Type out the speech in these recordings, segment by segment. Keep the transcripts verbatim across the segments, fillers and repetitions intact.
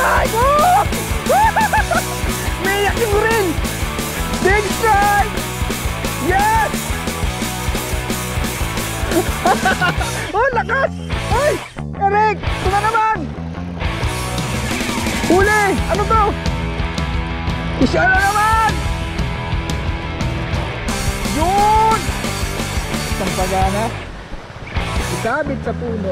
strike! Oh! Mayak yung ring! Big strike! Yes! Oh, lakas! Ay! Eric! Ito na naman! Huli! Ano to? Isya na naman! Yun! Isang pagana. Isabit sa puno.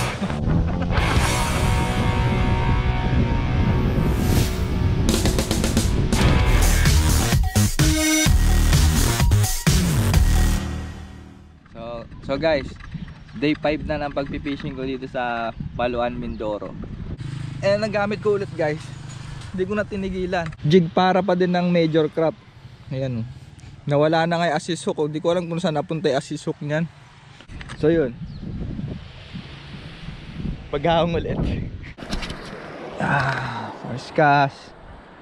So, so guys, day five na ng pagpipishing ko dito sa Paluan, Mindoro. Eh, nagamit ko ulit guys. Hindi ko na tinigilan. Jig para pa din ng major crop. Ayan. Nawala na nga yung assist hook. Hindi ko alam kung saan napunta yung assist hook niyan. So yun. Paghahong ulit. Ah, first cast.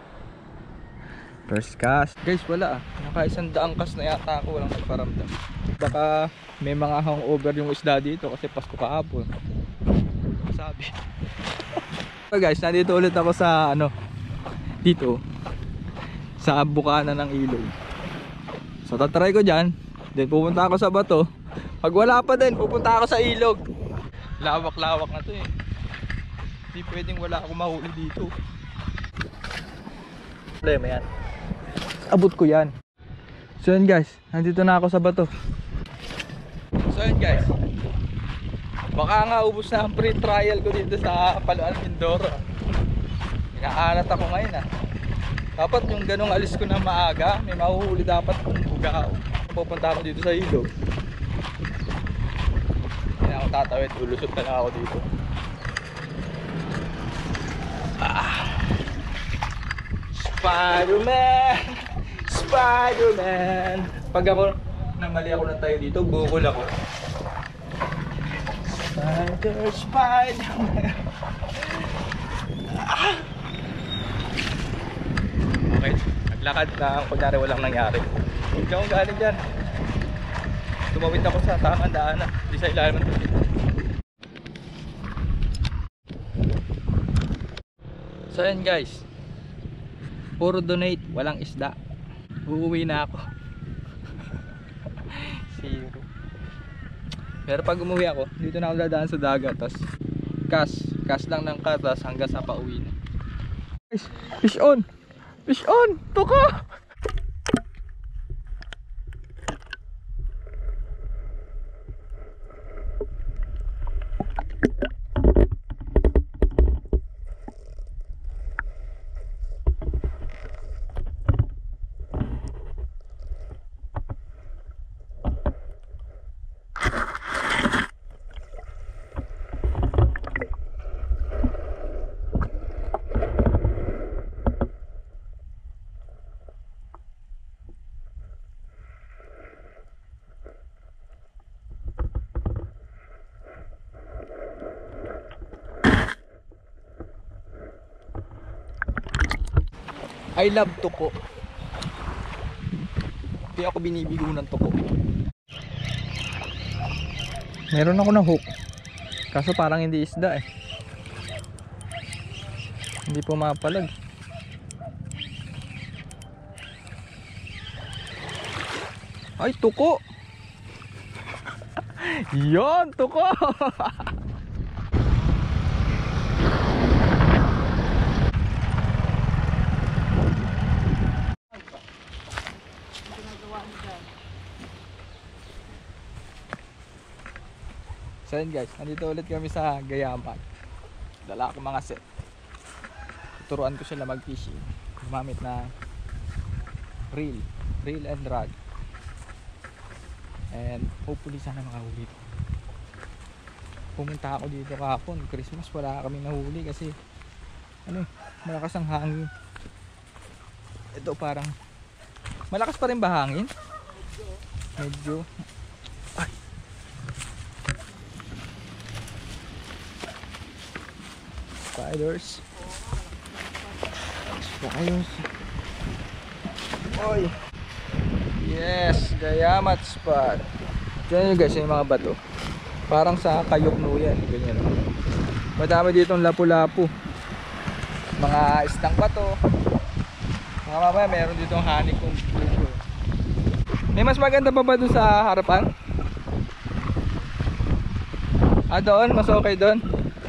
First cast. Guys, wala ah. Naka isang daang cast na yata ako. Walang nagparamdam. Baka may mga hangover yung isda dito kasi Pasko kahapon. Sabi. So guys, nandito ulit ako sa ano, dito sa bukana ng ilog. So tatry ko dyan. Then pupunta ako sa bato. Pag wala pa din, pupunta ako sa ilog. Lawak-lawak na to eh. Hindi pwedeng wala akong mahuli dito. Problema yan. Abot ko yan. So yun guys, nandito na ako sa bato. So yun guys, baka nga ubos na ang free trial ko dito sa Paluan, Mindoro. Inaalat ako ngayon ah. Dapat yung ganong alis ko na maaga, may mahuhuli dapat kung bugaw. Pupunta ako dito sa ilog. Hindi ako tatawid, ulusot na lang ako dito. Ah. Spider-Man! Spider-Man! Pag ako namali ako na tayo dito, bukol ako. Spider, Spider-Man! Ah. Okay, naglakad na kunyari walang nangyari. Hindi akong galing dyan. Tumawid ako sa tamang daan na. Hindi sa ilalim ng tubig. So yan guys, puro donate, walang isda. Uuwi na ako. Zero. Pero pag umuwi ako, dito na ako dadaan sa dagat. Tapos cast, cast lang ng katas hanggang sa pauwi na. Guys, fish on! Fish on! Tuka! I love tuko. Hindi ako binibigo ng tuko. Meron ako ng hook. Kaso parang hindi isda eh. Hindi pumapalag. Ay, tuko! Yon, tuko! So yun guys, nandito ulit kami sa Gayaman. Dala ako mga set. Turuan ko sila mag-fishing. Gumamit na reel, reel and rod. And hopefully sana makahuli. Pumunta ako dito kahapon, Christmas, wala kami nahuli kasi ano, malakas ang hangin. Ito parang malakas pa rin ba hangin? Medyo. Ay. Spiders. Spiders. Oy. Yes, Gayamat spot. Diyan yung guys, yung mga bato. Parang sa Kayokno yan, ganyan. Madami ditong lapu-lapu. mga isdang bato. Mga mamaya meron dito ang honeycomb buko. May mas maganda pa ba doon sa harapan? Ah, doon? Mas okay doon?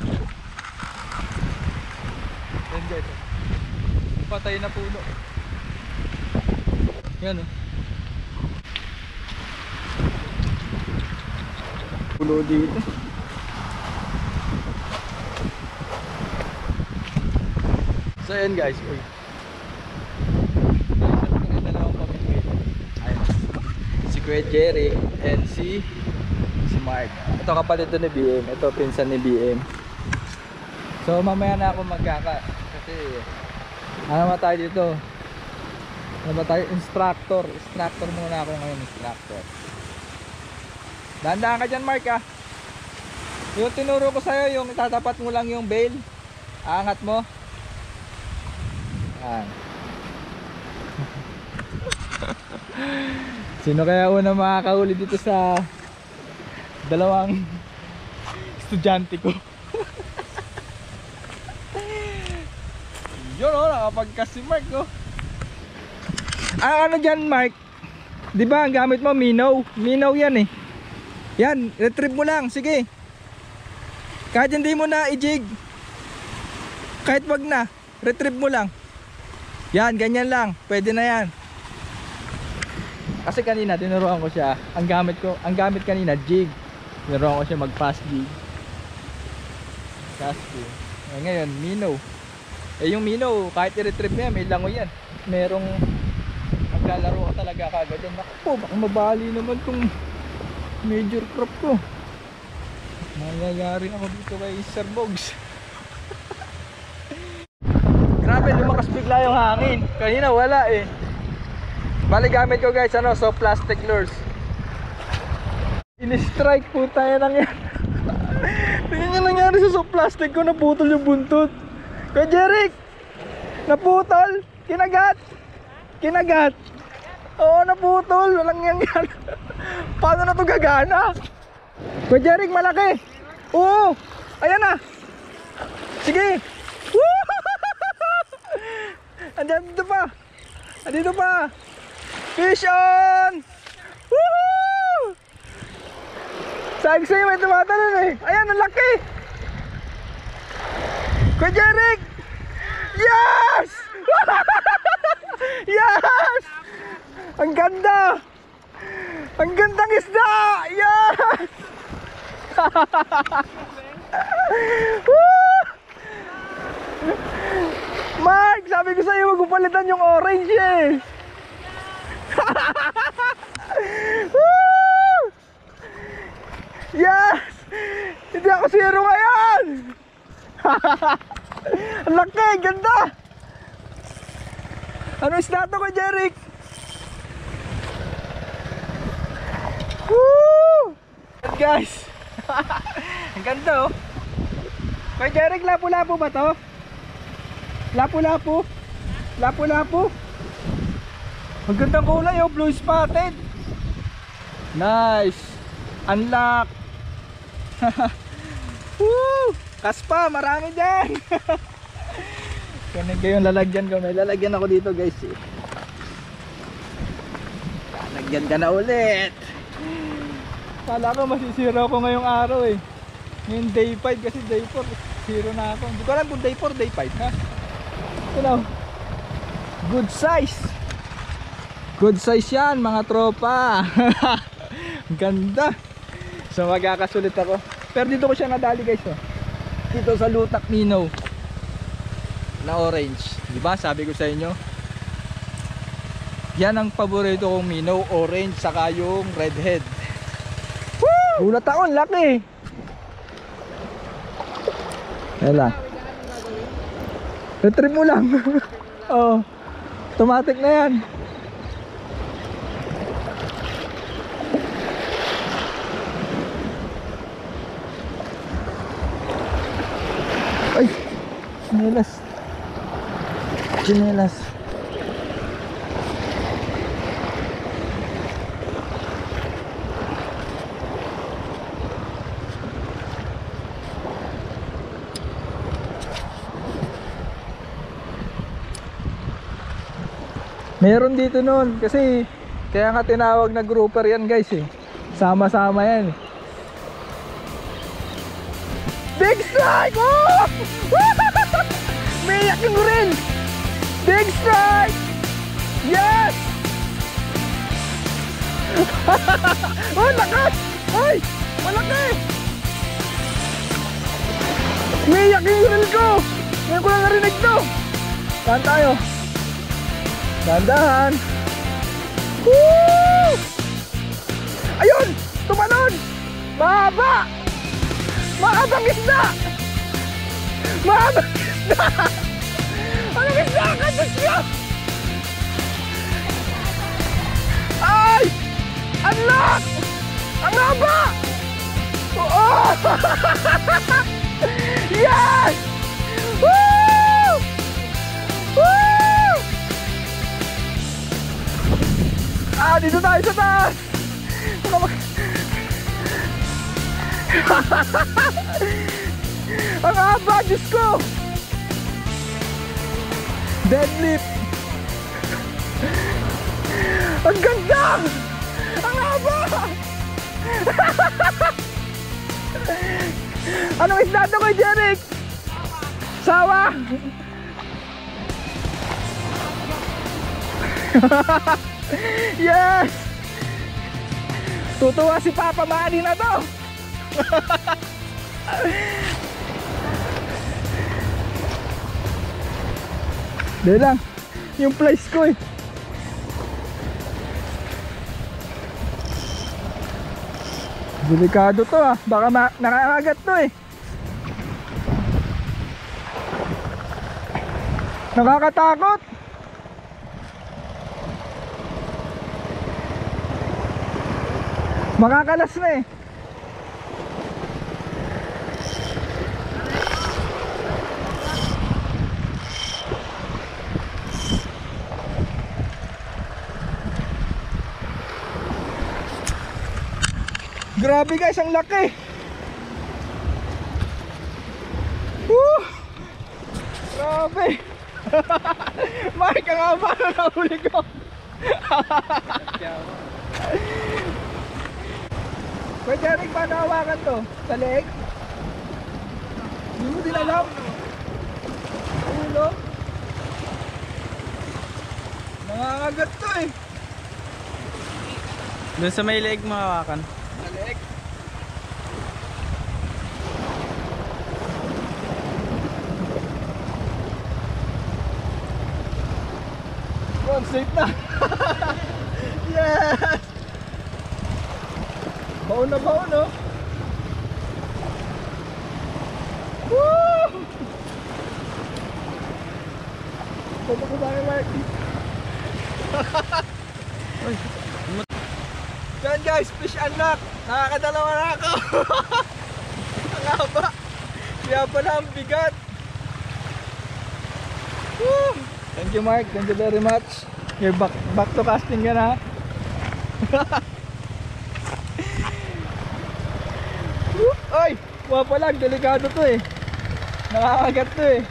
Yan guys, patay na puno. Yan o. Pulo dito. So yan guys, uy. Si Kuya Jerry and si si Mark. Ito kapatid ni B M, ito pinsan ni B M. So mamaya na ako magkaka kasi ano ba tayo dito? Ano ba tayo? Instructor. Instructor muna ako ngayon, instructor. Dahan-dahan ka dyan, Mark, ah. Yung tinuro ko sa'yo, yung itatapat mo lang yung bail. Aangat mo. Yan. Sino kaya una makakahuli dito sa dalawang estudyante ko? Yun o, nakapagkas si Mark o. Ah, ano dyan, Mark? Diba ang gamit mo, Minaw? Minaw yan eh. Yan, retrieve mo lang, sige. Kahit hindi mo na i-jig, kahit wag na, retrieve mo lang. Yan, ganyan lang, pwede na yan. Kasi kanina, tinuruan ko siya. Ang gamit ko, ang gamit kanina, jig. Tinuruan ko siya mag-fast jig. Fast jig. Eh, ngayon, Minaw. Eh yung Minaw, kahit i-retrieve mo yan, may langoy yan. Merong maglalaro ka talaga kagad yan. Naku po, baka mabali naman tong major crop ko. Mayayari ako dito kay Sir Bogs. Grabe, lumakas bigla yung hangin. Kanina wala eh. Bali gamit ko guys, ano, so plastic lures. In-strike po tayo nang yan. Tingnan nyo nangyari sa so plastic ko, naputol yung buntot. Kaya Jeric, naputol, kinagat, kinagat. Oo, naputol, walang yan yan. Paano na ito gagana? Kaya Jeric, malaki. Oo, ayan na. Sige. Woo! Andiyan dito pa. Andito pa. Fish on. Woohoo! Sabi sa'yo may tumatalon eh. Ayan, ang laki. Kuya Jeric! Yes! Yes! Ang ganda! Ang gandang isda! Yes! Mark, sabi ko sa'yo wag mo palitan yung orange eh. Yes! Hindi ako zero ngayon! Ang laki, ganda! Ano isda to ko, Jeric? Woo! Guys! Ang ganda oh. Kay Jeric, lapu-lapu ba to? Lapu-lapu? Lapu-lapu? Ang gandang kulay oh, blue spotted. Nice. Unlock. Woo! Kaspa, marami dyan. Ganun kayong lalagyan ko. May lalagyan ako dito guys eh. Lalagyan ka na ulit. Kala ko masisira ko ngayong araw eh. Ngayon day five kasi day four zero na ako. Hindi ko alam kung day four, day five ha. You know, good size. Good size yan mga tropa. Ganda. So magkakasulit ako. Pero dito ko siya nadali guys oh. Dito sa Lutak Minaw na orange. Diba sabi ko sa inyo, yan ang paborito kong Minaw, orange saka yung redhead. Woo! Ulat ako, laki. Yan. Retrieve mo lang. Oh, automatic na yan. Ay, chinelas. Chinelas. Meron dito noon kasi kaya nga tinawag na grouper yan guys eh. Sama-sama yan eh. Big strike! Oh! May yakin mo rin! Big strike! Yes! Oh, lakas! Ay! Malaki! May yakin mo rin ko! Ngayon ko lang narinig to! Saan tayo? Dandahan! Woo! Ayun! Tumalon! Mahaba! Mahabang isda! Mahabang isda! Anong isda? Katas niya! Ay! Unlock! Ang haba! Oh! Yes! Woo! Woo! Ah, dito tayo sa taas! Ang haba, Diyos ko! Deadlift! Ang ganda! Ang haba! Anong isda ito kay Jeric? Sawa! Yes! Tutuwa si Papa Manny na to! Dahil lang yung place ko eh. Delikado to ah. Baka nakakagat to eh. Nakakatakot. Makakalas na eh. Grabe guys, ang laki. Woo! Grabe. Mike, ang haba na nahuli ko. Pwede rin ba nahawakan to? Sa leeg? Hindi mo din alam. Ulo. Nangangagat to eh. Doon sa may leeg mahawakan. Balik. One safe na. Yes. Baon na baon no. Woo! Pwede ko ba kayo Mark? Yan guys, fish unlock. Nakakadalawa na ako. Ang haba. Kaya pala ang bigat. Woo! Thank you Mark, thank you very much. You're back, back to casting ka na. Ay, mga palag, delikado to eh. Nakakagat to eh.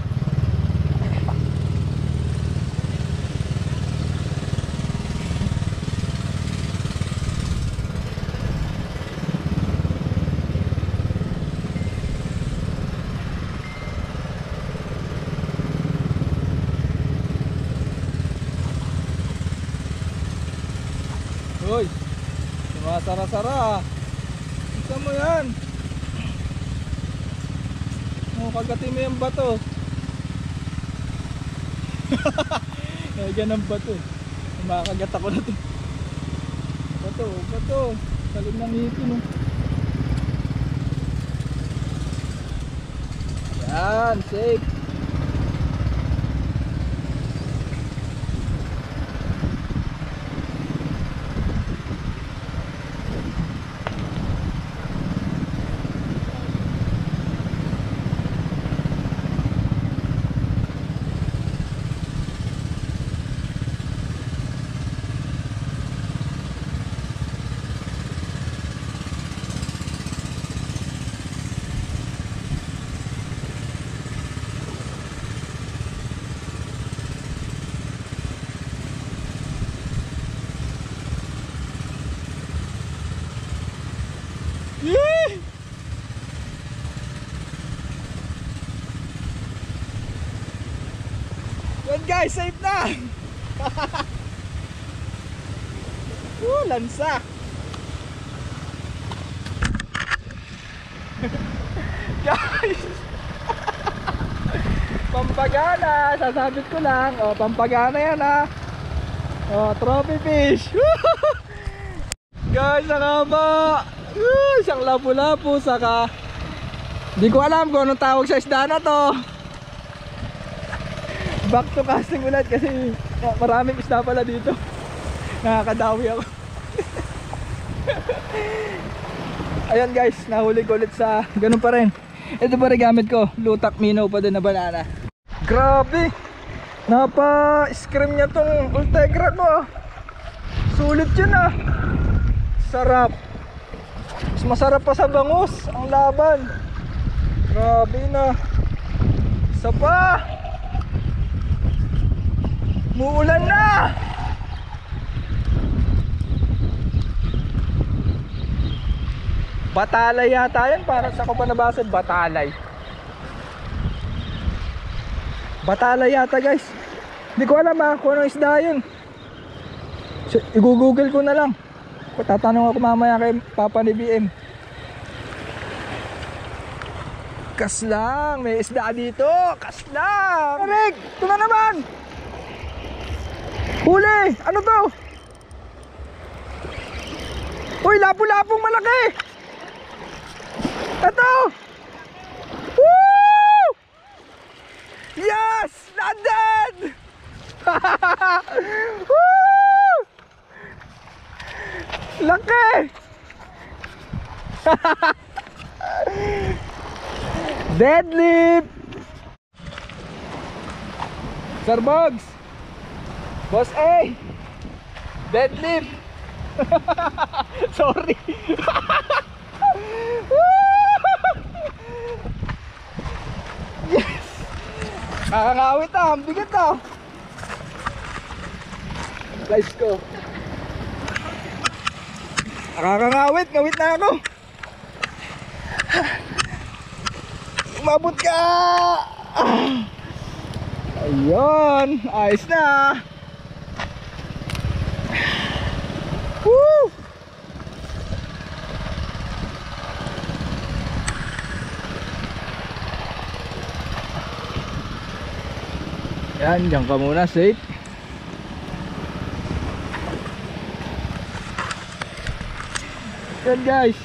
Uy, sumasara-sara. Isa mo yan. Oh, kagatin mo yung bato. Nagyan ng bato. Makagat ako na to. Bato, bato. Salim ng ngipin oh. Yan, safe. Yan guys, safe na. Woo, lansa. Guys. Pampagana, sasabit ko lang. Oh, pampagana yan ha. Oh, trophy fish. Guys, ang haba. Uh, isang lapu-lapu saka di ko alam kung anong tawag sa isda na to. Back to casting ulit kasi maraming isda pala dito. Nakakadawi ako. Ayan guys, nahuli ko ulit sa ganun pa rin. Ito pa rin gamit ko, lutak minnow pa din na banana. Grabe, napa-scream niya tong Ultegra ko. Sulit yun ah. Sarap. Mas masarap pa sa bangus ang laban. Grabe na. Isa pa. Muulan na. Batalay yata yan. Para sa ko pa nabasa, batalay. Batalay yata guys. Hindi ko alam ha, kung anong isda yun. So, i-google ko na lang. Tatanong ako mamaya kay Papa ni B M. Kas lang, may isda dito. Kas lang. Eric, ito na naman. Huli, ano to? Uy, lapu-lapong malaki. Ito. Woo! Yes, landed. Woo! Laki. Deadlift. Sir Bugs, Boss A, deadlift. Sorry. Yes. Kakangawit ah, ang bigat ah. Guys ko. Kakangawit, ngawit na ako. Umabot ka. Ayun, ayos na. Woo! Yan, diyan ka muna, safe. Yan guys.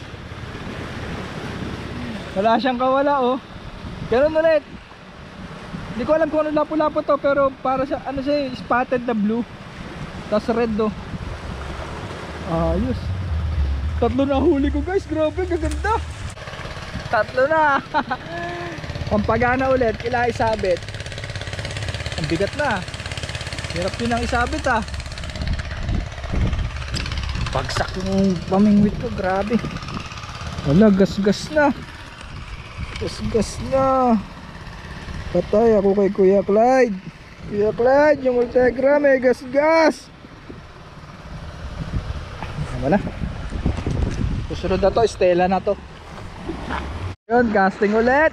Wala siyang kawala oh. Ganun ulit. Hindi ko alam kung ano lapu-lapu to, pero para sa ano siya, spotted na blue. Tapos red oh. Ayos. Tatlo na huli ko guys, grabe, gaganda. Tatlo na. Pampagana ulit, ila isabit. Ang bigat na. Hirap din ang isabit ah. Pagsak yung pamingwit ko, grabe. Wala, gas-gas na. Gas-gas na. Patay ako kay Kuya Clyde. Kuya Clyde, yung Ultegra may gas-gas. Wala. Susunod na to, Stella na to. Yun, casting ulit.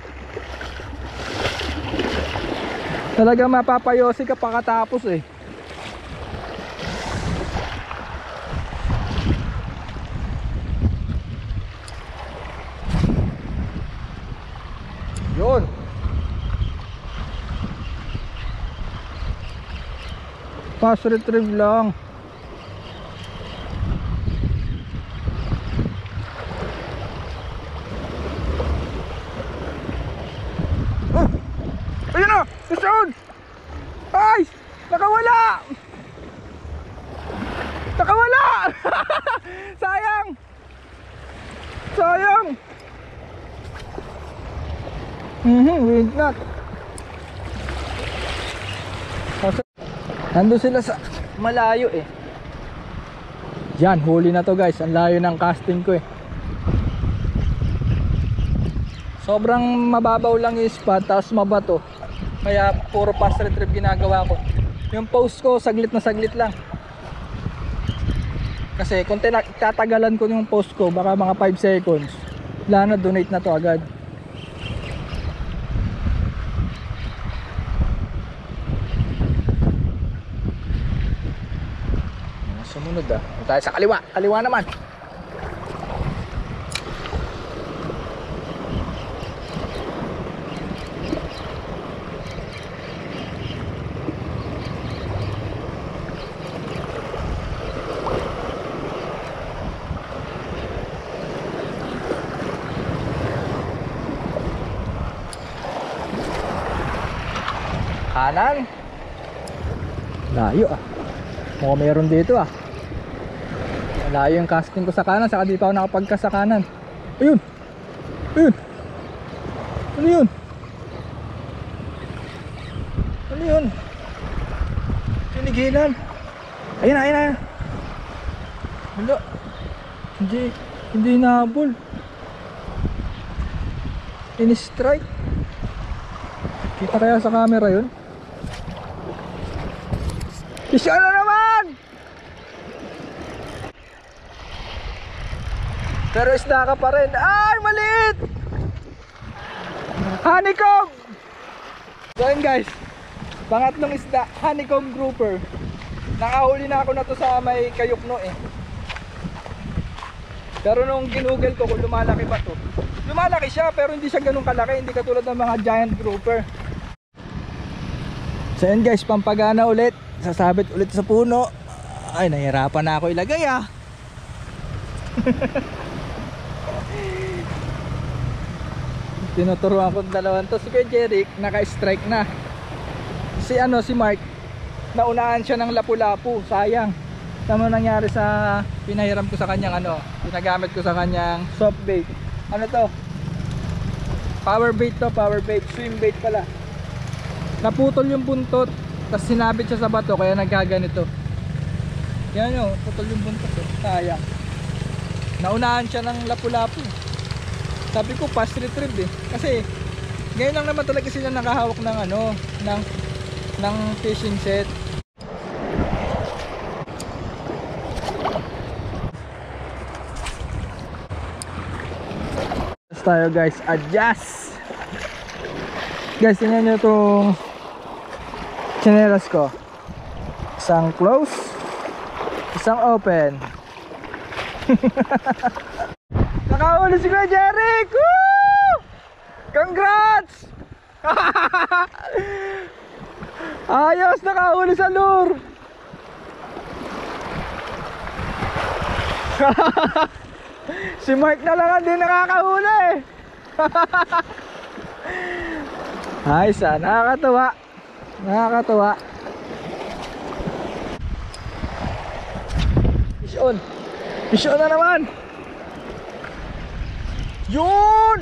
Talaga mapapayosi ka pakatapos eh. Yun. Fast retrieve lang. Ayun na! Susunod! Ay! Nakawala! Nakawala! Sayang! Sayang! Mhm, wait not. Nandun sila sa malayo eh. Yan, huli na to guys. Ang layo ng casting ko eh. Sobrang mababaw lang yung spot, tapos mabato. Kaya puro fast retrieve ginagawa ko. Yung post ko saglit na saglit lang. Kasi kung tatagalan ko yung post ko, baka mga five seconds, wala na, donate na to agad. susunod ah. Doon tayo sa kaliwa. Kaliwa naman. Kanan. Layo ah. Mukhang meron dito ah. Layo yung casting ko sa kanan, saka di pa ako nakapagkas sa kanan. Ayun. Ayun. Ano yun? Ano yun? Sinigilan. Ayun, ayun, ayun. Wala. Hindi, hindi nahabol. In-strike. Kita kaya sa camera yun? Isya na naman! Pero isda ka pa rin. Ay, maliit! Honeycomb! So yun guys, pangatlong isda, honeycomb grouper. Nakahuli na ako na to sa may Kayukno eh. Pero nung ginugel ko kung lumalaki ba to, lumalaki siya pero hindi siya ganun kalaki. Hindi katulad ng mga giant grouper. So yun guys, pampagana ulit. Sasabit ulit sa puno. Ay, nahirapan na ako ilagay ah. Tinuturuan ko dalawan to. Si Kuya Jeric naka-strike na. Si ano, si Mark, naunahan siya ng lapu-lapu. Sayang. Tama nangyari sa pinahiram ko sa kanyang ano, pinagamit ko sa kanyang soft bait. Ano to? Power bait to, power bait. Swim bait pala. Naputol yung buntot, tapos sinabit siya sa bato, kaya nagkaganito. Yan nyo, putol yung buntot eh. Sayang. Naunahan siya ng lapu-lapu. Sabi ko fast retrieve eh. Kasi ngayon lang naman talaga sila nakahawak ng ano, ng ng fishing set. Tapos tayo guys, adjust. Guys, tingnan nyo itong chinelas ko. Isang close, isang open. Nakahuli si Kuya Jeric! Woo! Congrats! Ayos, nakahuli sa lure. Si Mark na lang hindi nakakahuli. Ayos ah, nakakatuwa. Nakakatuwa. Fish on. Fish on na naman. Yun!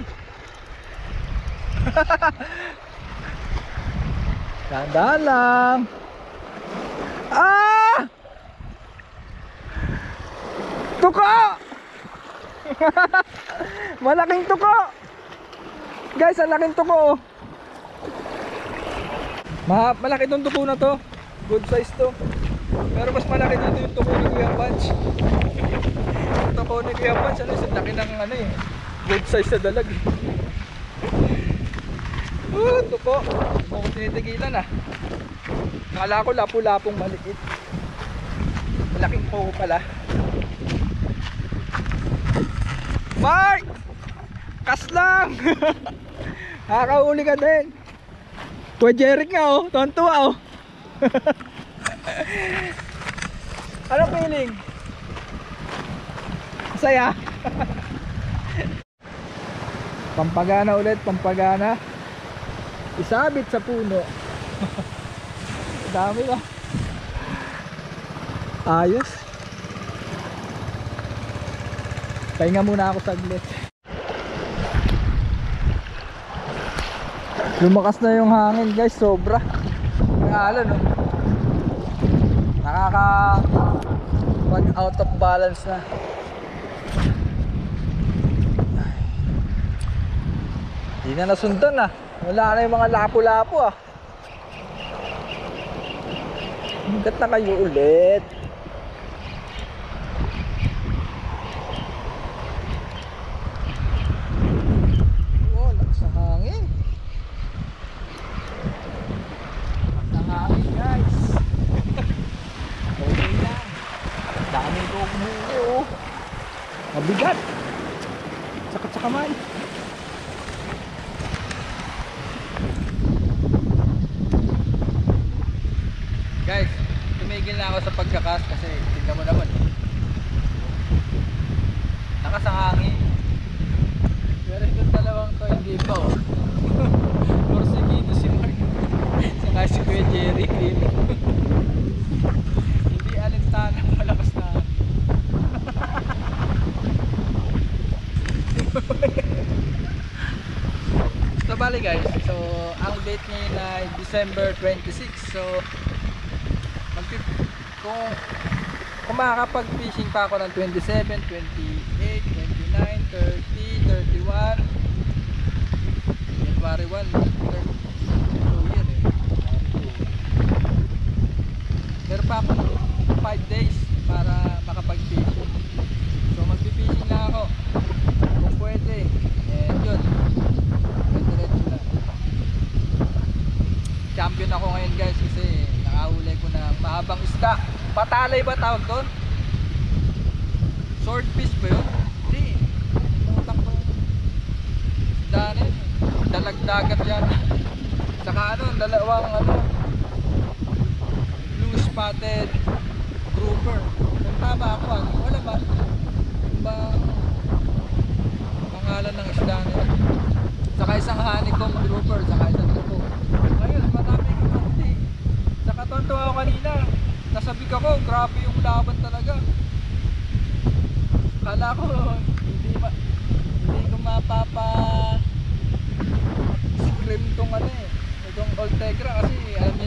Tandaan lang. Ah! Tuko! Malaking tuko! Guys, ang laking tuko oh. Ma malaki itong tuko na to. Good size to. Pero mas malaki dito yung tuko ni Kuya Punch. Yung tuko ni Kuya Punch, ano, sa laki ng ano eh. Good size na dalag eh. Uh, tuko. Huwag ko tinitigilan ah. Nakala ko lapu-lapong maliit. Malaking tuko pala. Mark! Kas lang! Nakakahuli ka din. Kuya Jeric nga oh, tuwan-tuwa oh. Ano feeling? Masaya. Pampagana ulit, pampagana. Isabit sa puno. Dami ba? Ayos. Pahinga muna ako saglit. Lumakas na yung hangin guys, sobra. Ang alon no. Nakaka pag out of balance na. Hindi na nasundan ah. Wala na yung mga lapu-lapu ah. Hanggat na kayo ulit. Oh, lakas ng hangin. Lakas ng hangin guys. Okay lang. Dami Mabigat. Sakit sa kamay. Guys, tumigil na ako sa pagkakas kasi tingnan mo naman. Lakas ang hangin. Pero itong dalawang to hindi pa oh. Porsigido si Mark. Saka si Kuya Jerry. Hindi alintana, malakas na. So bali guys, so ang date ngayon ay December twenty-sixth. So magti kung kung makakapag-fishing pa ako ng twenty-seven, twenty-eight, twenty-nine, thirty, thirty-one, January one, thirty-two year eh. Meron pa ako five days para makapag-fishing. So magpi-fishing na ako kung pwede. And yun, diretso na. Champion ako ngayon guys kasi nakahuli ko ng mahabang isda. Patalay ba tawag doon? Swordfish ba yun? Hindi. Mutang ko. Isda na yun. Dalagdagat yan. Saka ano, dalawang ano, blue spotted grouper. Kung tama ako, ano, wala ba? Ano ba pangalan ng isda na yun? Saka isang honeycomb grouper, saka isang tuko. Ngayon, marami ko hindi. Saka tonto ako kanina. Nasabik ako, grabe yung laban talaga. Kala ko, hindi ma hindi ko mapapa scream tong ano eh. Itong Ultegra kasi alam niyo